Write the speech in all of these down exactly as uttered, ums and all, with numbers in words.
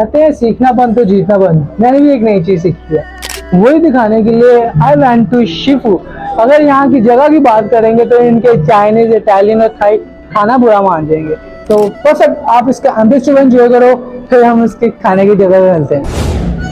कहते हैं सीखना बंद तो जीतना बंद। मैंने भी एक नई चीज सीखी है, वही दिखाने के लिए आई वेंट टू शिफू। अगर यहाँ की जगह की बात करेंगे तो इनके चाइनीज, इटालियन और थाई खाना बुरा मान जाएंगे। तो बस अब आप इसका अंदर से एंजॉय करो, फिर हम इसके खाने की जगह पे मिलते हैं।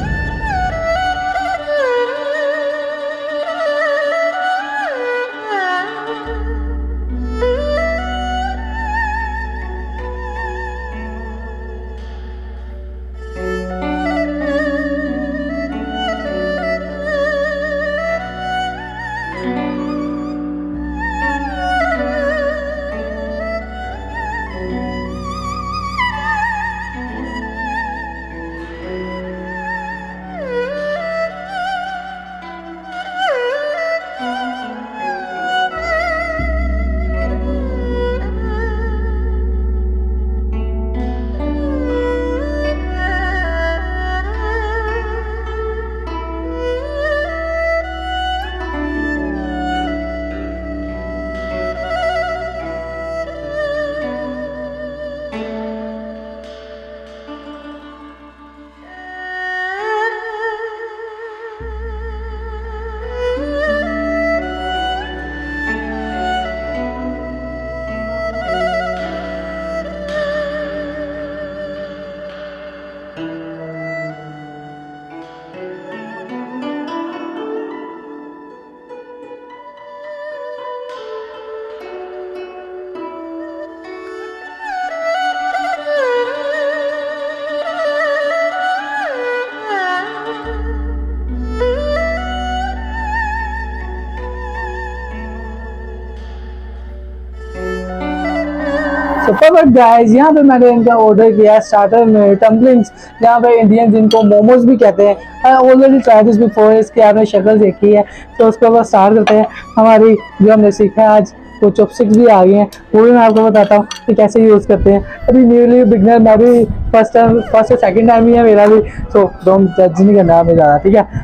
सुपर गाइस, यहाँ पे मैंने इनका ऑर्डर किया स्टार्टर में डम्पलिंग्स, यहाँ पे इंडियन जिनको मोमोज भी कहते हैं। I already try this before, इसकी आपने शक्ल देखी है। तो उसके बाद स्टार्ट करते हैं हमारी जो हमने सीखा है आज। तो चॉपस्टिक्स भी आ गए हैं, वो भी मैं आपको बताता हूँ कि कैसे यूज़ करते हैं। अभी न्यूली बिगनर, मैं भी फर्स्ट टाइम फर्स्ट और सेकेंड टाइम ही है मेरा भी, तो दो जज नहीं करना हमें ज़्यादा, ठीक है।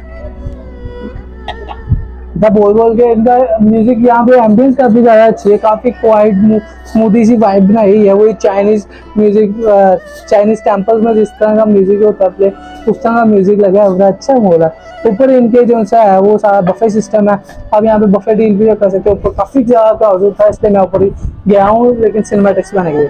बोल बोल के इनका म्यूजिक यहाँ पे एम्बियंस काफी ज्यादा अच्छी है, काफी क्वाइट स्मूथी सी वाइब बनाई है। वही चाइनीज म्यूजिक, चाइनीज टेम्पल्स में जिस तरह का म्यूजिक होता है उस तरह का म्यूजिक लगा है, बड़ा अच्छा हो रहा है। ऊपर इनके जो सा है वो सारा बफे सिस्टम है, आप यहाँ पे बफे डील भी कर सकते हो। ऊपर काफी ज्यादा क्राउडेड था इसलिए मैं ऊपर गया हूँ, लेकिन सिनेमैटिक्स बनाने के लिए।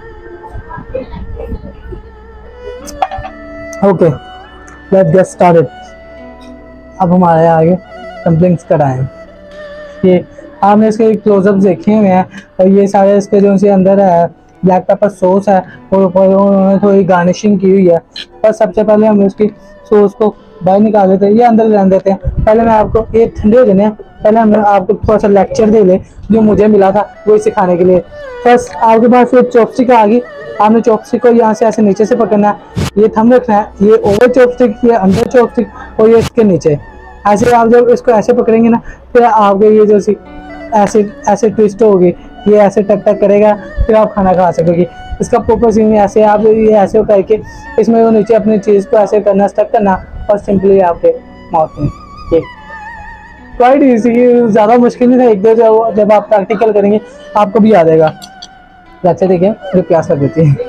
Okay, let's get started. अब हमारे आगे डम्पलिंग्स कराएं। ये आपने इसके क्लोजअप देखे हुए हैं, और ये सारे इसके जो से अंदर है ब्लैक पेपर सॉस है, और ऊपर उन्होंने थोड़ी गार्निशिंग की हुई है। पर सबसे पहले हम इसकी सॉस को बाहर निकाल देते हैं, ये अंदर रहने देते हैं। पहले मैं आपको ये ठंडे हो देने, पहले हम आपको थोड़ा सा लेक्चर दे ले जो मुझे मिला था वो सिखाने के लिए। फर्स्ट आपके पास ये चॉपस्टिक आ गई, आपने चॉपस्टिक को यहाँ से ऐसे नीचे से पकड़ना है, ये थंब रखना है, ये ओवर चॉपस्टिक, ये अंदर चॉपस्टिक और ये इसके नीचे। ऐसे आप जब इसको ऐसे पकड़ेंगे ना, फिर आपके ये जो सी ऐसे ऐसे ट्विस्ट होगी, ये ऐसे टक टक करेगा, फिर आप खाना खा सकोगे। इसका प्रॉपर सीन ऐसे आप ये ऐसे करके इसमें वो नीचे अपनी चीज़ को ऐसे करना, स्टक करना, और सिंपली आपके माउथ में। ये क्वाइट ईजी, ज़्यादा मुश्किल नहीं था। एक दो जब जब आप प्रैक्टिकल करेंगे आपको भी आ जाएगा। अच्छा देखिए, जो प्यास लग देती है।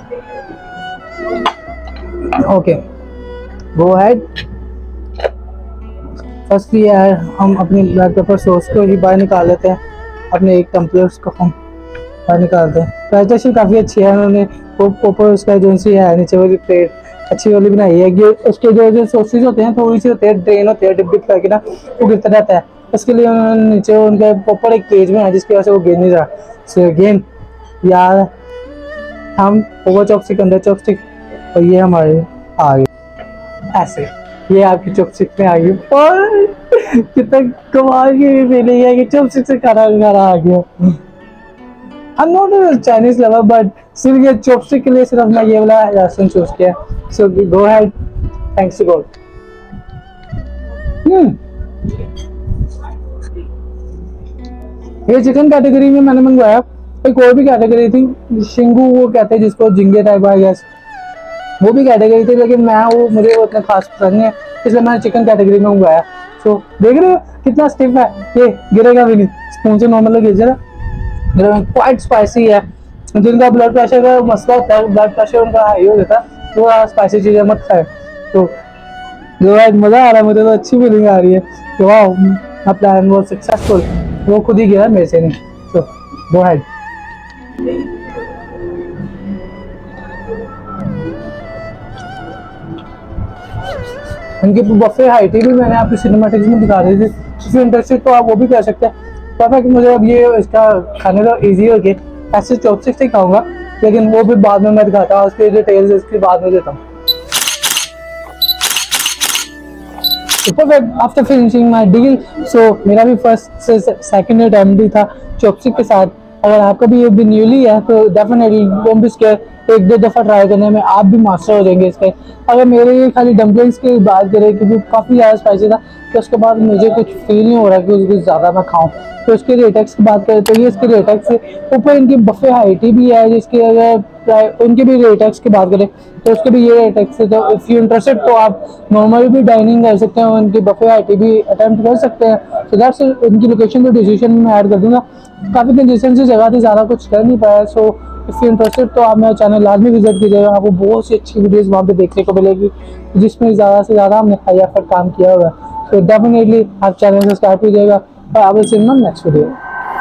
Okay, go ahead. फर्स्ट ये है, हम अपनी ब्लैक पेपर सॉस को ही बाहर निकाल लेते हैं, अपने एक टम्पलर्स को हम बाहर निकालते हैं। प्रेजेंटेशन काफ़ी अच्छी है, उन्होंने वो ऊपर उसका जो सी है नीचे वाली प्लेट अच्छी वाली बनाई है। ये उसके जो जो सॉसेज होते हैं थोड़ी सी होते हैं, ड्रेन होते हैं, डिप डिप करके ना वो गिरता रहता है। उसके लिए उन्होंने नीचे उनके ऊपर एक केज में है जिसकी वजह से वो गिर नहीं रहा। सो अगेन यार, हम ओवर चॉपस्टिक, अंदर चॉपस्टिक, और ये हमारे आ गए ऐसे। ये आपकी चॉपस्टिक में आ गई, और कितना कमाल की फीलिंग है कि चॉपस्टिक से खाना खाना आ गया। I'm not a Chinese lover, but सिर्फ ये चॉपस्टिक के लिए सिर्फ मैं ये वाला रेस्टोरेंट चूज किया। So go ahead, thanks to God. Hmm, ये चिकन कैटेगरी में मैंने मंगवाया। एक और भी कैटेगरी थी, शिंगू वो कहते हैं जिसको, झिंगे टाइप आई गेस, वो भी कैटेगरी थी, लेकिन मैं वो मुझे वो इतना खास पसंद नहीं है, इसलिए मैंने चिकन कैटेगरी में मंगवाया। सो so, देख रहे हो कितना स्टिफ है, ये गिरेगा भी नहीं, स्पून से नॉर्मल गिर जाएगा। क्वाइट स्पाइसी है। जिनका ब्लड प्रेशर का मसला होता है, ब्लड प्रेशर उनका हाई हो जाता है, वो स्पाइसी चीज़ें मत खाए। तो जो है मज़ा आ रहा है मुझे, तो अच्छी फीलिंग आ रही है कि वाह मेरा प्लान वो सक्सेसफुल, वो खुद ही गया मेरे से नहीं। तो गो अहेड। उनकी बफे हाइटी भी मैंने आपकी सिनेमैटिक्स में दिखा दी थी, इफ इंटरेस्टेड तो आप वो भी कर सकते हैं। परफेक्ट। मुझे अब ये इसका खाने का ईजी हो गया, ऐसे चॉपस्टिक से खाऊंगा, लेकिन वो भी बाद में मैं दिखाता हूँ, उसकी डिटेल्स इसके बाद में देता हूँ। Perfect. After finishing my deal, so मेरा भी फर्स्ट से सेकंड अटेम्प्ट भी था चॉपस्टिक के साथ। अगर आपका भी ये भी न्यूली है तो डेफिनेटली डोंट बी स्केयर, एक दो दफ़ा ट्राई करने में आप भी मास्टर हो जाएंगे इसके। अगर मेरे ये खाली डम्पलिंग्स की बात करें क्योंकि काफ़ी ज़्यादा स्पाइसी था, तो उसके बाद मुझे कुछ फील नहीं हो रहा कि उसको ज़्यादा मैं खाऊं। तो इसके रेटेक्स की बात करें तो ये इसके रेटेक्स से ऊपर इनकी बफे हाइटी भी है, जिसकी अगर उनके भी रेटेक्स की बात करें तो उसके भी ये रेटेक्स है। तो इफ़ यू इंटरेस्टेड तो आप नॉर्मली भी डाइनिंग कर सकते हैं, उनकी बफे हाइटी भी अटेम्प्ट कर सकते हैं। सो दैट्स उनकी लोकेशन को डिस्क्रिप्शन में ऐड कर दूंगा। काफ़ी कंजेशन से जगह थी, ज़्यादा कुछ कर नहीं पाया। सो इफ़ यू इंटरेस्टेड तो आप मेरा चैनल लाजमी विजिट कीजिएगा, आपको बहुत सी अच्छी वीडियोस वहाँ पे देखने को मिलेगी जिसमें ज़्यादा से ज़्यादा हमने हाई एफर्ट काम किया हुआ है। सो डेफिनेटली आप चैनल सब्सक्राइब कीजिएगा और I will see you in next video.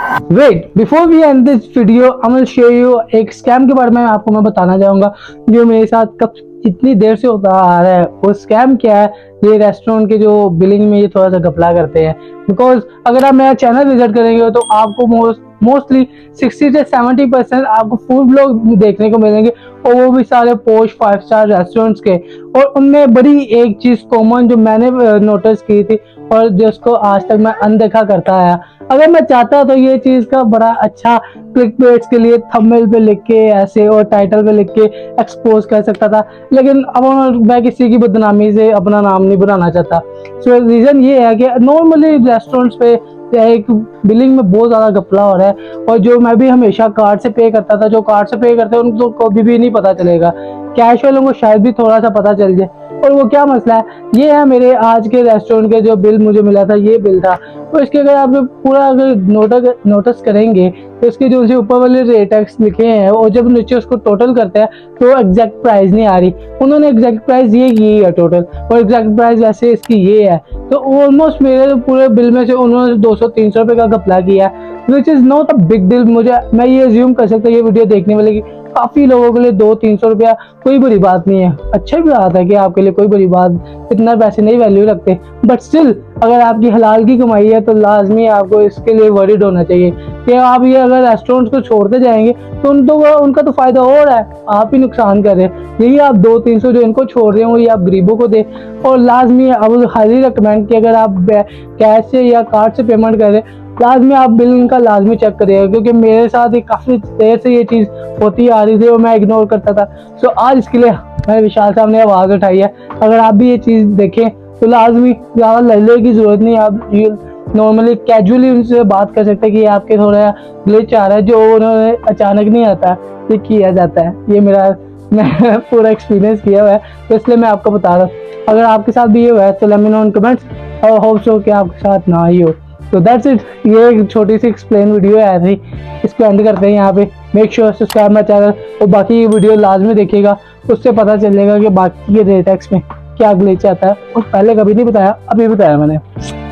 Wait, before we end this video I will share you एक स्कैम के बारे में आपको मैं बताना चाहूँगा जो मेरे साथ कब इतनी देर से होता आ रहा है। वो स्कैम क्या है? ये रेस्टोरेंट के जो बिलिंग में ये थोड़ा सा घपला करते हैं। बिकॉज अगर आप मेरा चैनल विजिट करेंगे तो आपको मोस्ट मोस्टली सिक्सटी से सेवेंटी परसेंट आपको फूड ब्लॉग देखने को मिलेंगे, और वो भी सारे पोश फाइव स्टार रेस्टोरेंट्स के। और उनमें बड़ी एक चीज़ कॉमन जो मैंने नोटिस की थी और जिसको आज तक मैं अनदेखा करता आया, अगर मैं चाहता तो ये चीज़ का बड़ा अच्छा क्लिक बेट्स के लिए थंबनेल पे लिख के ऐसे और टाइटल पे लिख के एक्सपोज कर सकता था, लेकिन अब मैं किसी की बदनामी से अपना नाम नहीं बनाना चाहता। सो रीज़न ये है कि नॉर्मली रेस्टोरेंट्स पे एक बिलिंग में बहुत ज़्यादा घपला हो रहा है, और जो मैं भी हमेशा कार्ड से पे करता था, जो कार्ड से पे करते हैं उनको कभी भी नहीं पता चलेगा, कैश वालों को शायद भी थोड़ा सा पता चल जाए। और वो क्या मसला है, ये है मेरे आज के रेस्टोरेंट के जो बिल मुझे मिला था, ये बिल था। तो इसके अगर आप पूरा अगर नोटिस नोटिस करेंगे तो इसके जो ऊपर वाले रेटेक्स लिखे हैं और जब नीचे उसको टोटल करते हैं तो एग्जैक्ट प्राइस नहीं आ रही। उन्होंने एग्जैक्ट प्राइस ये की है टोटल, और एग्जैक्ट प्राइस वैसे इसकी ये है। तो ऑलमोस्ट मेरे पूरे बिल में से उन्होंने दो सौ तीन सौ रुपये का घपला किया है, which is not a big deal. मुझे मैं ये अज्यूम कर सकता हूँ ये वीडियो देखने वाले की काफ़ी लोगों के लिए दो तीन सौ रुपया कोई बड़ी बात नहीं है। अच्छा भी बात है कि आपके लिए कोई बड़ी बात, इतना पैसे नहीं वैल्यू रखते, बट स्टिल अगर आपकी हलाल की कमाई है तो लाजमी आपको इसके लिए वरीड होना चाहिए कि आप ये अगर रेस्टोरेंट को छोड़ते जाएंगे तो उन तो उनका तो फ़ायदा हो रहा है, आप ही नुकसान कर रहे हैं। यही आप दो तीन सौ जो इनको छोड़ रहे हो ये आप गरीबों को दे। और लाजमी अब हाईली रिकमेंड कि अगर आप कैश से या कार्ड से पेमेंट कर रहे हैं लाजमी आप बिल इनका लाजमी चेक करिएगा, क्योंकि मेरे साथ ही काफ़ी देर से ये चीज़ होती आ रही थी और मैं इग्नोर करता था। सो आज इसके लिए मैंने विशाल साहब ने आवाज़ उठाई है, अगर आप भी ये चीज़ देखें तो लाजमी ज़्यादा लड़ने की ज़रूरत नहीं, आप नॉर्मली कैजुअली उनसे बात कर सकते हैं कि आपके थोड़ा ग्लिच आ रहा है जो उन्होंने अचानक नहीं आता, ये किया जाता है। ये मेरा मैं पूरा एक्सपीरियंस किया हुआ है, तो इसलिए मैं आपको बता रहा हूँ। अगर आपके साथ भी ये हुआ है तो let me know in comments और होप सो कि आपके साथ ना ही हो। तो दैट्स इट, ये एक छोटी सी एक्सप्लेन वीडियो है थी, इसको एंड करते हैं यहाँ पे। Make sure subscribe my channel और बाकी ये वीडियो लाजमी देखिएगा, उससे पता चलेगा कि बाकी के रेटेक्स में क्या ग्लिच आता है, और पहले कभी नहीं बताया, अभी बताया मैंने।